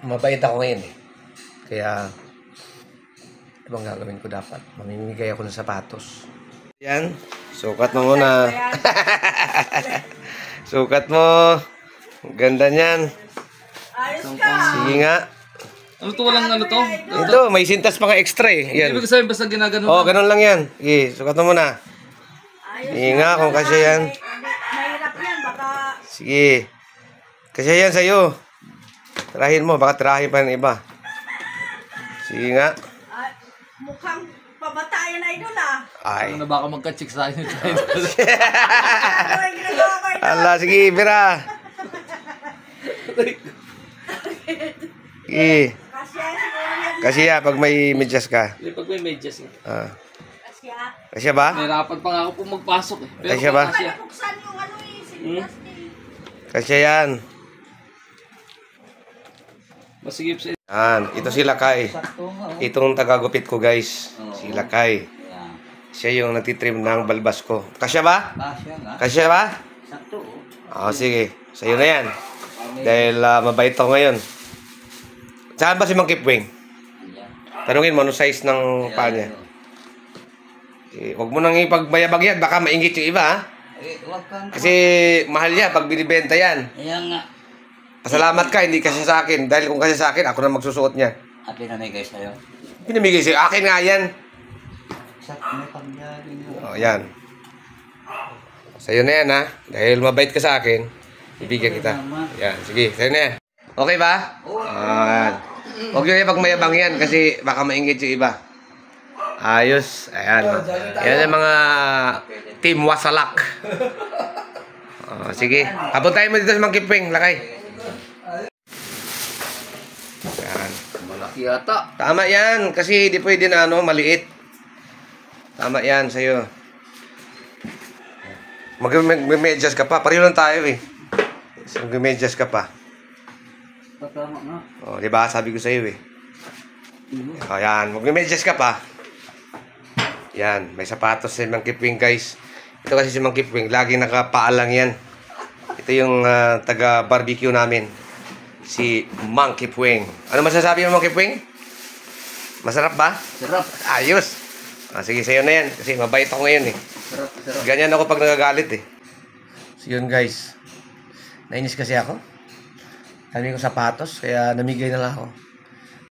mabait ako ngayon eh. Kaya, ibang gagawin ko dapat? Mamimigay ako ng sapatos. Yan, sukat mo muna. Sukat mo. Ganda niyan. Ayos ka. Sige nga. Ano to? Walang ano to? Ito, may sintas pa nga extra eh. Yan. Ibig sabihin basta ginagano Oh, lang. ganun lang yan. Sige, sukat mo muna. Sige nga, kung kasya yan. Mahirap yan, baka... Sige. Kasya yan sa'yo. Tirahin mo, baka tirahin pa ng iba. Sige nga. mukhang pabatayan na idol ah. Ay. Ano na baka magka-chicks tayo nito? Ano yung ginagawa ko idol? Ala, sige, Bira. Sige. Kasya siguro yan. Kasi pag may medyas ka. Pag may medyas eh. Ah. Kasya. Kasya ba? Nahirapan pa nga ako pong magpasok eh. Pero Kasya ba? kasya. Buksan yung ano eh, sinilas eh. Kasya yan. Masigip sa Yan. Ito si Lakay. Itong tagagupit ko guys. Si Lakay. Siya yung nagtitrim ng balbas ko. Kasya ba? Kasya ba? Sakto. Oo, sige. Sa'yo na yan. Dahil mabait ako ngayon. Saan ba si Mang Kipwing? Tanungin mo, ano size ng paa niya? Huwag mo nang ipagbayabag yan. Baka maingit yung iba, ha? Kasi mahal niya pag binibenta yan. Ayan nga. Pasalamat ka, hindi kasi sa akin. Dahil kung kasi sa akin, ako na magsusuot niya. At pinamigay sa'yo. Pinamigay sa'yo. Akin nga yan. May pagdali mo. O, yan. Sa'yo na yan, ha? Dahil mabait ka sa akin, ibigyan kita. Yan, sige. Sa'yo na yan. Okay ba? Yan. Huwag nyo ipagmayabang yan kasi baka maingit yung iba. Ayos. Ayan. Yan yung mga team wasalak. Sige. Papuntahin mo dito sa Mang Kipwing, Lakay. Yan. malaki yata. Tama yan. Kasi di pwede na maliit. Tama yan sa'yo. Mag-medyas ka pa. Pareho lang tayo eh. Mag-medyas ka pa. Patama nga. O, di ba? Sabi ko sa'yo eh. O, yan. Mag-medyas ka pa. Yan. May sapatos si Mang Kipwing guys. Ito kasi si Mang Kipwing. Laging nakapaalang yan. Ito yung taga-barbecue namin. Si Mang Kipwing. Ano masasabi mo, Mang Kipwing? Masarap ba? Sarap. Ayos. Sige, sa'yo na yan. Kasi mabait ako ngayon eh. Sarap, sarap. Ganyan ako pag nagagalit eh. So yun guys. Nainis kasi ako. Sabi ko sapatos, kaya namigay na lang ako.